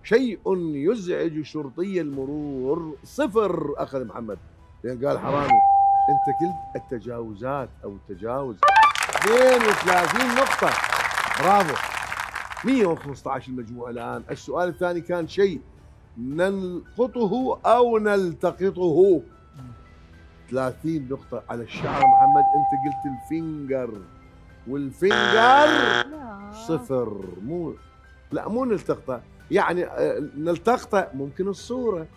شيء يزعج شرطي المرور 0 أخذ محمد، لأن قال حرامي. أنت قلت التجاوزات أو التجاوز 32 نقطة، برافو. 115 المجموع الآن. السؤال الثاني كان شيء نلقطه أو نلتقطه، 30 نقطة على الشعر محمد. أنت قلت الفينجر، والفينجر 0. مو نلتقطه، يعني نلتقطه ممكن الصورة،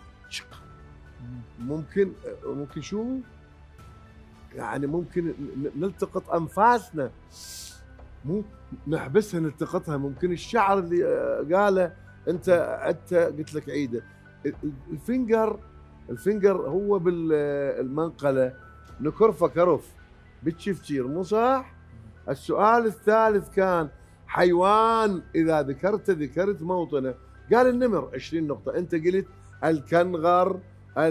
ممكن شو؟ يعني ممكن نلتقط أنفاسنا، مو نحبسها نلتقطها. ممكن الشعر اللي قاله أنت قلت لك عيده. الفينجر هو بالمنقلة نكرفه كرف بالتشفشير، مو صح؟ السؤال الثالث كان حيوان إذا ذكرت موطنه، قال النمر 20 نقطة. أنت قلت الكنغر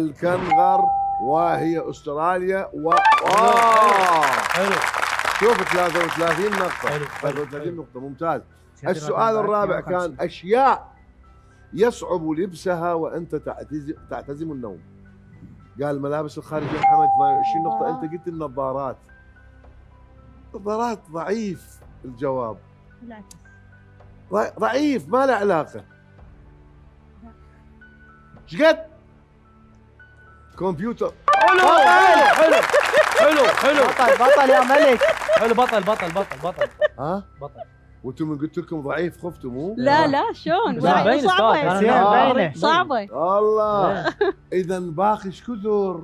وهي أستراليا حلو. شوف 33 نقطة. 33 نقطة ممتاز. السؤال الرابع كان أشياء يصعب لبسها وأنت تعتزم النوم. قال الملابس الخارجية محمد 28 نقطة. أنت قلت النظارات ضعيف الجواب، ضعيف ما له علاقة. ايش قد؟ كمبيوتر. حلو بطل يا ملك. حلو، بطل. ها؟ بطل. وانتم من قلت لكم ضعيف خفتوا مو؟ لا شلون؟ صعبة الله. اذا باقي ايش كثر؟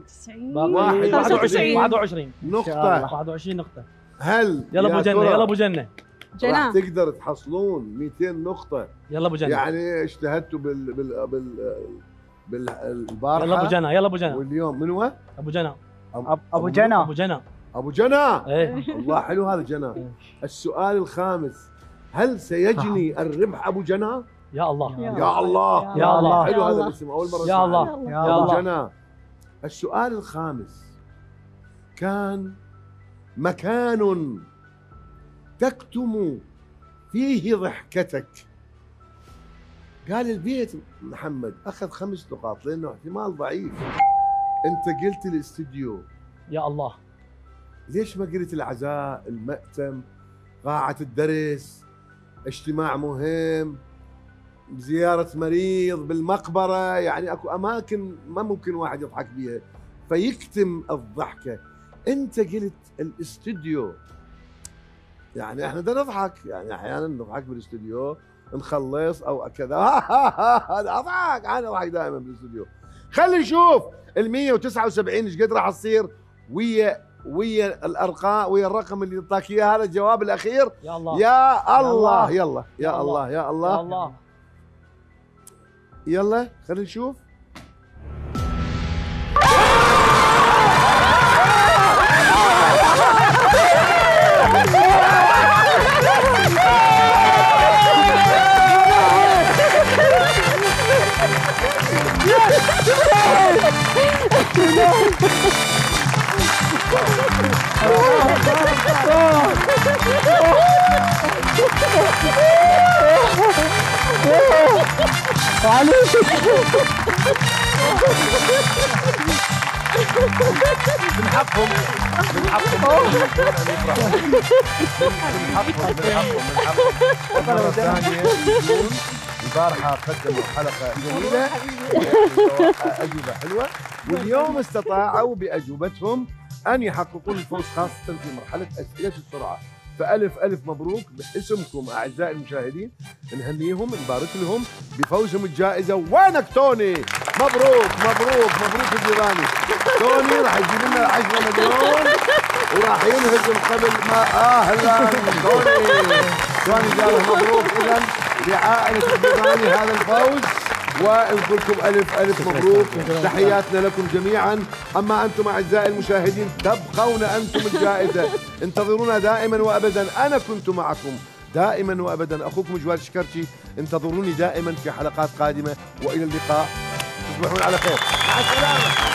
21 نقطة. 21 نقطة. هل يلا ابو جنة راح تقدر تحصلون 200 نقطة؟ يلا ابو جنة. يعني اجتهدتوا بالبارحة. يلا ابو جنة. واليوم من هو؟ ابو جنة. ابو جنة. ايه الله حلو هذا جنة. السؤال الخامس، هل سيجني الربح ابو جنة؟ يا الله يا الله يا الله. حلو هذا الاسم، اول مرة يا الله يا ابو الله. جنة. السؤال الخامس كان مكان تكتم فيه ضحكتك. قال البيت محمد، اخذ 5 نقاط لانه احتمال ضعيف. انت قلت الاستديو. يا الله. ليش ما قلت العزاء، المأتم، قاعة الدرس، اجتماع مهم، زيارة مريض، بالمقبرة؟ يعني اكو اماكن ما ممكن واحد يضحك بيها فيكتم الضحكة. انت قلت الاستديو. يعني احنا بدنا نضحك، يعني احيانا نضحك بالاستوديو نخلص او كذا. هذا اضحك، انا اضحك دائما بالاستوديو. خلي نشوف ال 179 ايش قد راح تصير ويا الارقام، ويا الرقم اللي اعطاك اياه. هذا الجواب الاخير. يا الله يا الله. يلا يا الله يا الله يا الله. يلا خلينا نشوف. من حقهم مرة ثانية البارحة قدموا حلقة جميلة، أجوبة حلوة، واليوم استطاعوا بأجوبتهم أن يحققوا الفوز خاصة في مرحلة أسئلة السرعة. فألف ألف مبروك باسمكم أعزائي المشاهدين، نهنيهم نبارك لهم بفوزهم الجائزة. وينك توني؟ مبروك مبروك مبروك الجيراني. توني راح يجيب لنا 10 مليون وراح ينهزم قبل ما أهلا توني قال مبروك إذا لعائلة الجيراني هذا الفوز، ونقول لكم ألف ألف مبروك. تحياتنا لكم جميعا. أما أنتم أعزائي المشاهدين تبقون أنتم الجائزة. انتظرونا دائما وأبدا. أنا كنت معكم دائما وأبدا أخوكم جواد شكرتي. انتظروني دائما في حلقات قادمة، وإلى اللقاء. تصبحون على خير. مع السلامة.